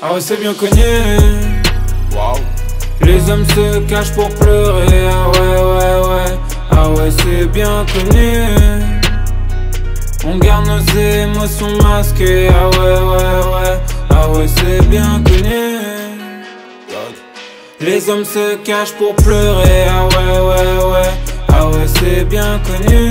Ah ouais, c'est bien connu. Waouh. Les hommes se cachent pour pleurer. Ah ouais. Ah ouais, c'est bien connu. On garde nos émotions masquées. Ah ouais. Ah ouais, c'est bien connu. Les hommes se cachent pour pleurer. Ah ouais. Ah ouais, c'est bien connu.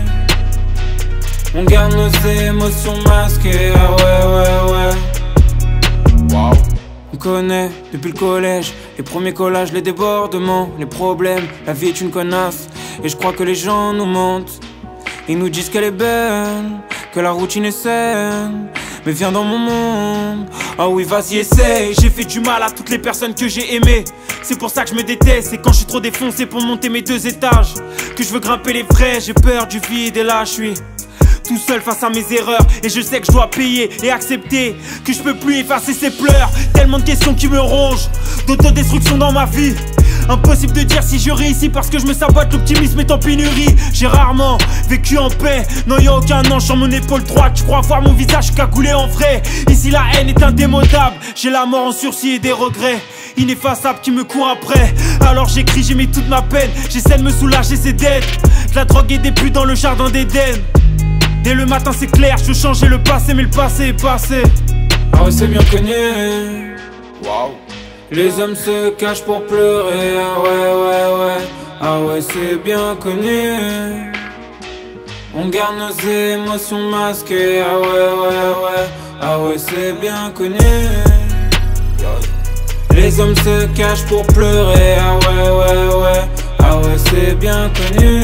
On garde nos émotions masquées. Ah ouais. Waouh. On connaît depuis le collège les premiers collages, les débordements, les problèmes. La vie est une connasse et je crois que les gens nous mentent. Ils nous disent qu'elle est belle, que la routine est saine. Mais viens dans mon monde. Ah oui, vas-y, essaye. J'ai fait du mal à toutes les personnes que j'ai aimées. C'est pour ça que je me déteste. C'est quand je suis trop défoncé pour monter mes 2 étages que je veux grimper les vrais. J'ai peur du vide et là je suis tout seul face à mes erreurs. Et je sais que je dois payer et accepter que je peux plus effacer ces pleurs. Tellement de questions qui me rongent, d'autodestruction dans ma vie. Impossible de dire si je réussis parce que je me sabote, l'optimisme est en pénurie. J'ai rarement vécu en paix, non y'a aucun ange sur mon épaule droite. Tu crois voir mon visage cagoulé en vrai? Ici la haine est indémodable, j'ai la mort en sursis et des regrets ineffaçables qui me courent après. Alors j'écris, j'ai mis toute ma peine, j'essaie de me soulager, c'est dead. De la drogue et des putes dans le jardin d'Éden. Dès le matin c'est clair, je veux changer le passé mais le passé est passé. Ah ouais, c'est bien connu. Waouh. Les hommes se cachent pour pleurer. Ah ouais. Ah ouais, c'est bien connu. On garde nos émotions masquées. Ah ouais. Ah ouais, c'est bien connu. Les hommes se cachent pour pleurer. Ah ouais. Ah ouais, c'est bien connu.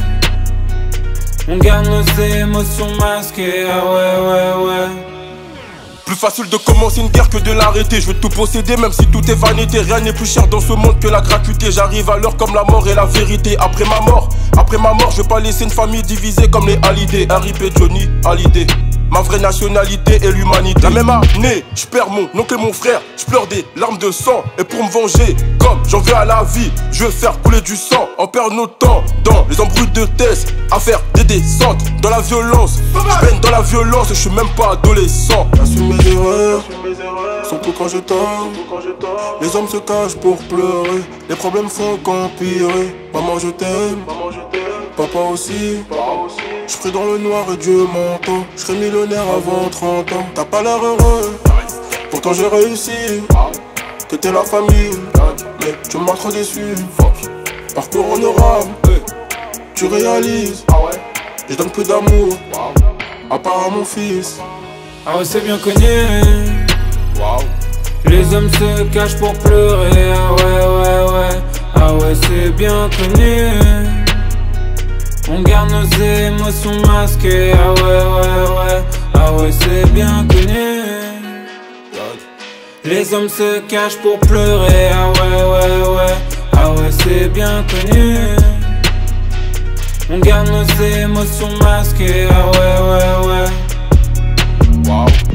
On garde nos émotions masquées. Ah ouais. Plus facile de commencer une guerre que de l'arrêter. Je veux tout posséder même si tout est vanité. Rien n'est plus cher dans ce monde que la gratuité. J'arrive à l'heure comme la mort et la vérité. Après ma mort, je veux pas laisser une famille divisée comme les Hallyday. R.I.P. Johnny Hallyday. Ma vraie nationalité est l'humanité. La même année, je perds mon oncle et mon frère. Je pleure des larmes de sang. Et pour me venger, comme j'en veux à la vie, je veux faire couler du sang. On perd notre temps dans les embrouilles de thèse, à faire des descentes dans la violence. Je baigne dans la violence et je suis même pas adolescent. J'assume mes erreurs, surtout quand je tombe. Les hommes se cachent pour pleurer. Les problèmes font qu'empirer. Maman je t'aime, papa aussi. Je prie dans le noir et Dieu m'entend. Je serai millionnaire avant 30 ans. T'as pas l'air heureux, pourtant j'ai réussi. Que t'es la famille, mais tu m'as trop déçu. Parcours honorable, tu réalises. Je donne plus d'amour, à part à mon fils. Ah ouais, c'est bien connu. Waouh. Les hommes se cachent pour pleurer. Ah ouais. Ah ouais, c'est bien connu. On garde nos émotions masquées. Ah ouais. Ah ouais, c'est bien connu. Les hommes se cachent pour pleurer. Ah ouais. Ah ouais, c'est bien connu. On garde nos émotions masquées. Ah ouais. Waouh.